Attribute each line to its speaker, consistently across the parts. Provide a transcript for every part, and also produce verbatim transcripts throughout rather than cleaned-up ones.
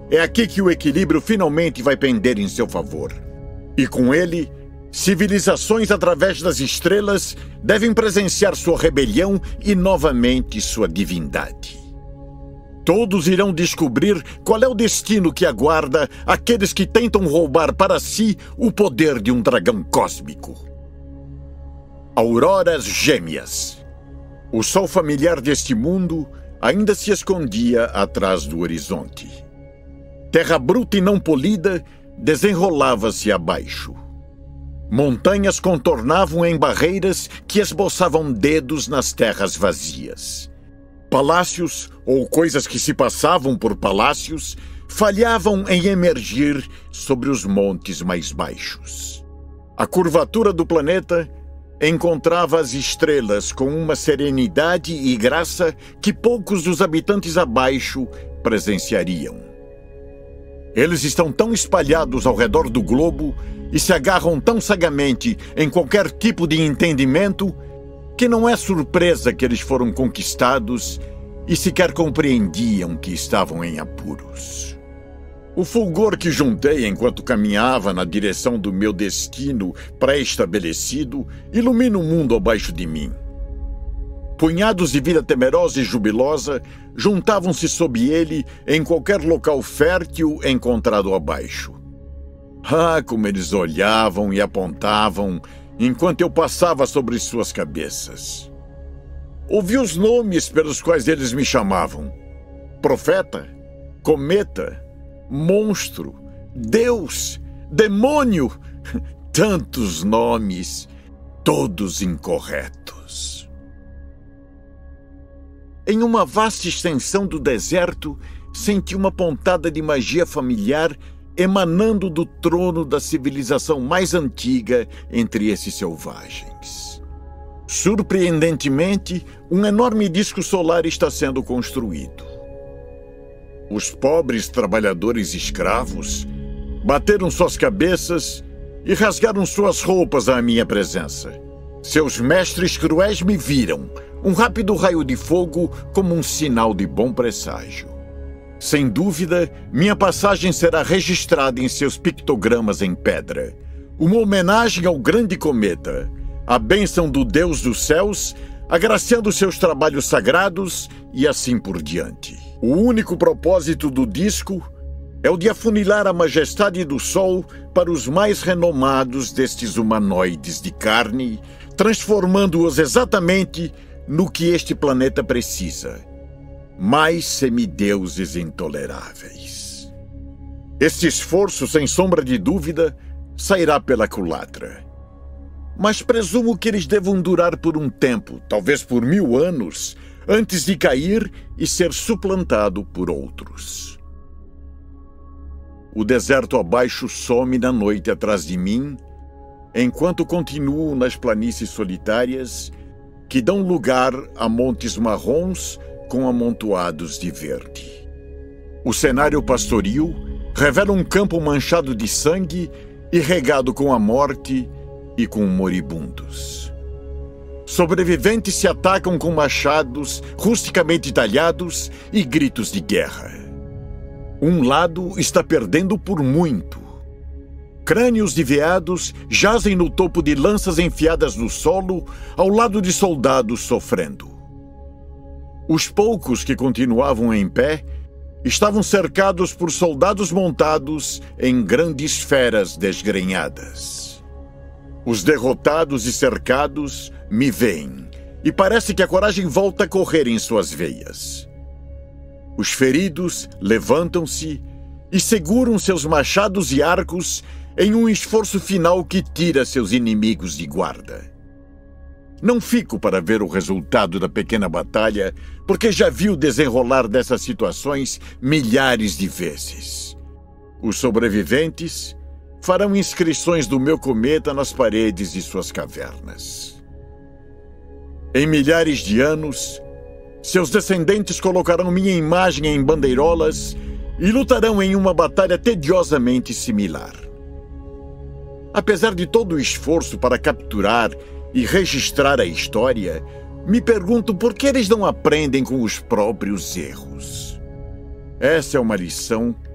Speaker 1: É aqui que o equilíbrio finalmente vai pender em seu favor. E com ele, civilizações através das estrelas devem presenciar sua rebelião e novamente sua divindade. Todos irão descobrir qual é o destino que aguarda aqueles que tentam roubar para si o poder de um dragão cósmico. Auroras Gêmeas. O sol familiar deste mundo ainda se escondia atrás do horizonte. Terra bruta e não polida desenrolava-se abaixo. Montanhas contornavam em barreiras que esboçavam dedos nas terras vazias. Palácios, ou coisas que se passavam por palácios, falhavam em emergir sobre os montes mais baixos. A curvatura do planeta encontrava as estrelas com uma serenidade e graça que poucos dos habitantes abaixo presenciariam. Eles estão tão espalhados ao redor do globo e se agarram tão cegamente em qualquer tipo de entendimento que não é surpresa que eles foram conquistados e sequer compreendiam que estavam em apuros. O fulgor que juntei enquanto caminhava na direção do meu destino pré-estabelecido ilumina o mundo abaixo de mim. Punhados de vida temerosa e jubilosa juntavam-se sob ele em qualquer local fértil encontrado abaixo. Ah, como eles olhavam e apontavam enquanto eu passava sobre suas cabeças. Ouvi os nomes pelos quais eles me chamavam: profeta, cometa, monstro, Deus, demônio, tantos nomes, todos incorretos. Em uma vasta extensão do deserto, senti uma pontada de magia familiar emanando do trono da civilização mais antiga entre esses selvagens. Surpreendentemente, um enorme disco solar está sendo construído. Os pobres trabalhadores escravos bateram suas cabeças e rasgaram suas roupas à minha presença. Seus mestres cruéis me viram, um rápido raio de fogo como um sinal de bom presságio. Sem dúvida, minha passagem será registrada em seus pictogramas em pedra. Uma homenagem ao grande cometa, a bênção do Deus dos céus, agraciando seus trabalhos sagrados e assim por diante. O único propósito do disco é o de afunilar a majestade do Sol para os mais renomados destes humanoides de carne, transformando-os exatamente no que este planeta precisa: mais semideuses intoleráveis. Este esforço, sem sombra de dúvida, sairá pela culatra. Mas presumo que eles devam durar por um tempo, talvez por mil anos, antes de cair e ser suplantado por outros. O deserto abaixo some na noite atrás de mim, enquanto continuo nas planícies solitárias que dão lugar a montes marrons com amontoados de verde. O cenário pastoril revela um campo manchado de sangue e regado com a morte e com moribundos. Sobreviventes se atacam com machados rusticamente talhados e gritos de guerra. Um lado está perdendo por muito. Crânios de veados jazem no topo de lanças enfiadas no solo, ao lado de soldados sofrendo. Os poucos que continuavam em pé estavam cercados por soldados montados em grandes feras desgrenhadas. Os derrotados e cercados me veem, e parece que a coragem volta a correr em suas veias. Os feridos levantam-se e seguram seus machados e arcos em um esforço final que tira seus inimigos de guarda. Não fico para ver o resultado da pequena batalha, porque já vi o desenrolar dessas situações milhares de vezes. Os sobreviventes farão inscrições do meu cometa nas paredes de suas cavernas. Em milhares de anos, seus descendentes colocarão minha imagem em bandeirolas e lutarão em uma batalha tediosamente similar. Apesar de todo o esforço para capturar e registrar a história, me pergunto por que eles não aprendem com os próprios erros. Essa é uma lição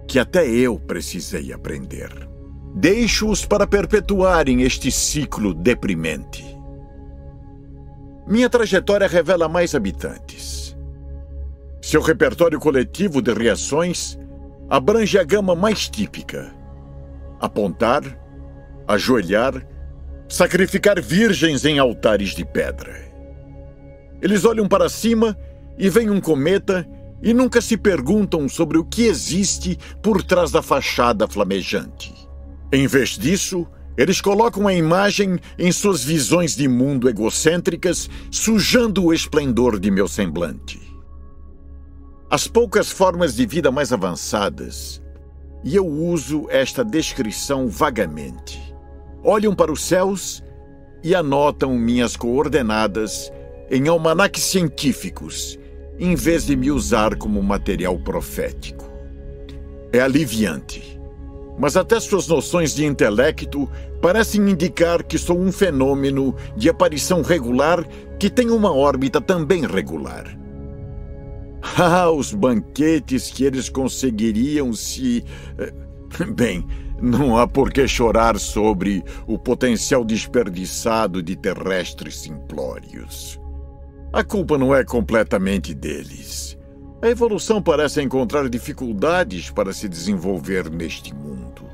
Speaker 1: que até eu precisei aprender. Deixo-os para perpetuarem este ciclo deprimente. Minha trajetória revela mais habitantes. Seu repertório coletivo de reações abrange a gama mais típica: apontar, ajoelhar, sacrificar virgens em altares de pedra. Eles olham para cima e veem um cometa e nunca se perguntam sobre o que existe por trás da fachada flamejante. Em vez disso, eles colocam a imagem em suas visões de mundo egocêntricas, sujando o esplendor de meu semblante. As poucas formas de vida mais avançadas, e eu uso esta descrição vagamente, olham para os céus e anotam minhas coordenadas em almanaques científicos, em vez de me usar como material profético. É aliviante, mas até suas noções de intelecto parecem indicar que sou um fenômeno de aparição regular que tem uma órbita também regular. Ah, os banquetes que eles conseguiriam se... Bem, não há por que chorar sobre o potencial desperdiçado de terrestres simplórios. A culpa não é completamente deles. A evolução parece encontrar dificuldades para se desenvolver neste mundo.